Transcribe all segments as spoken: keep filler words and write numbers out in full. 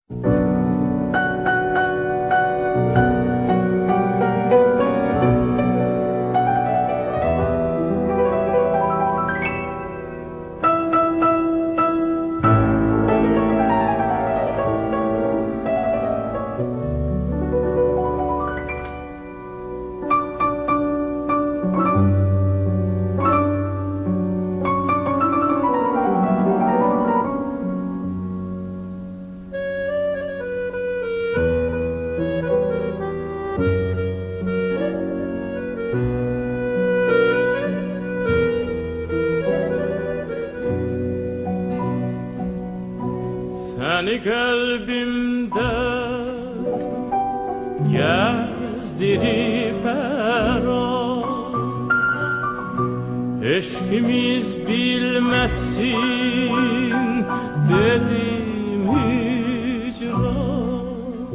Seni kalbimde gezdirip her an, eşkimiz bilmesin dedim hicran.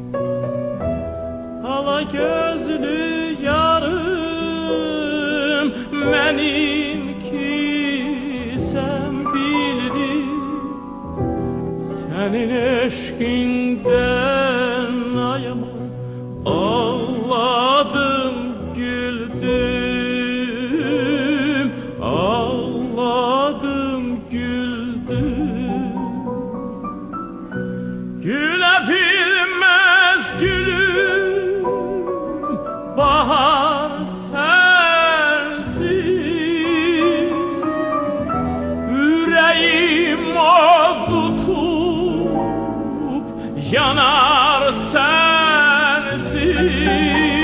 Hala gözlü yarım benimki sen bildin. Senin eşkinden ayama ağladım, güldüm, ağladım, güldüm. Gülebilmez gülüm, bahar sensiz. Yüreğim o tutup yanar sensiz.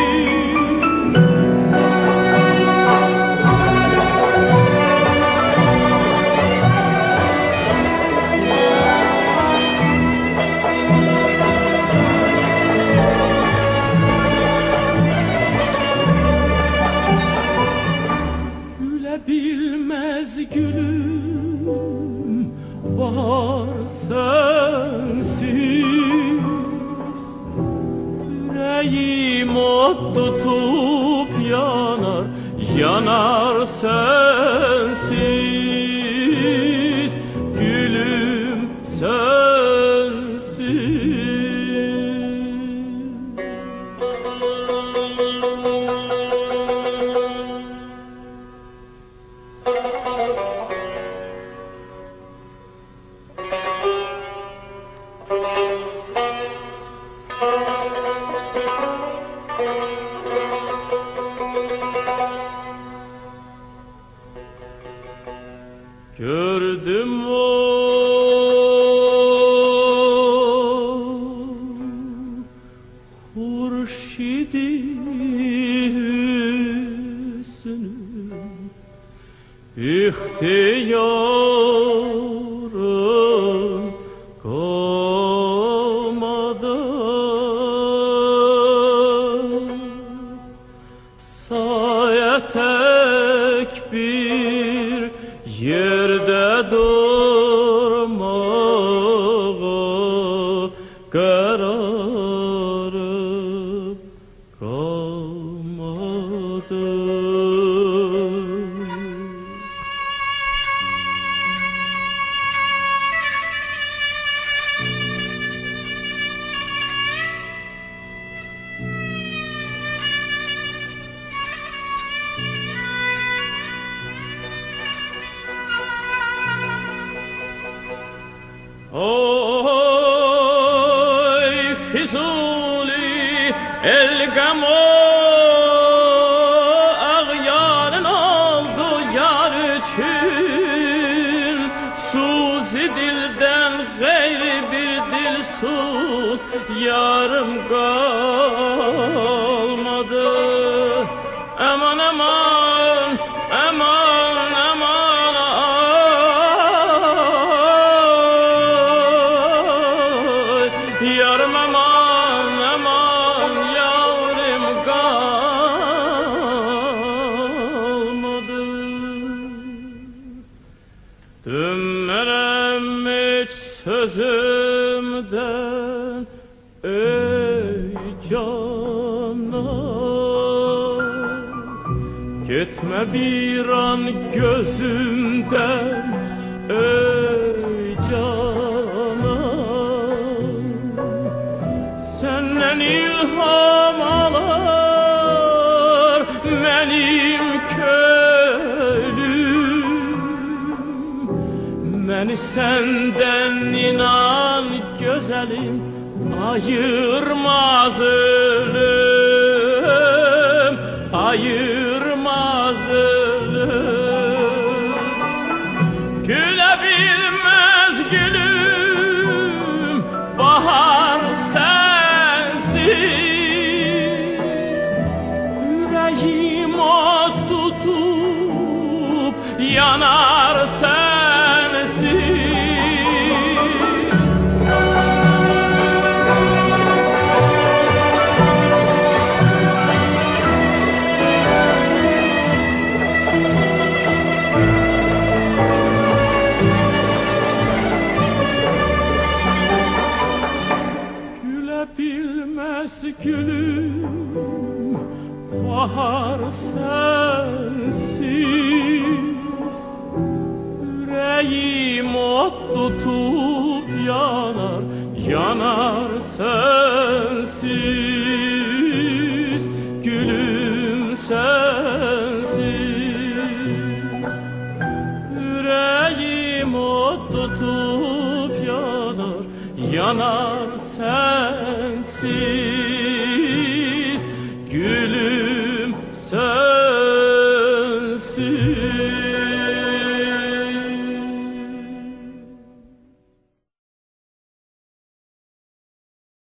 Gülebilmez gülüm, bahar sensiz. Yüreğim ot tutup yanar, yanar sensiz. Gülüm sensiz. Gördüm o hurşidi hüsnü, ihtiyarım kalmadı. Saye tek bir yerde durmağa kararım kalmadı. Oy Füzuli el gamo, ağyarın oldu yar için. Suzi dilden gayri bir dilsuz yarım kalmadı. Aman aman aman aman, yarım aman aman, yavrum kalmadı. Dönmerem hiç sözümden ey canan. Gitme bir an gözümden ey canan. ilham alır benim könlüm. Beni senden inan güzelim ayırmaz ölüm, ayırmaz ölüm. Gülebilmez gülüm bahar sensiz, yüreğim o tutup yanar sensiz. Bilmez gülüm bahar sensiz, yüreğim ot tutup yanar, yanar sensiz, gülüm sensiz. Yüreğim ot tutup yanar, yanar sensiz, gülüm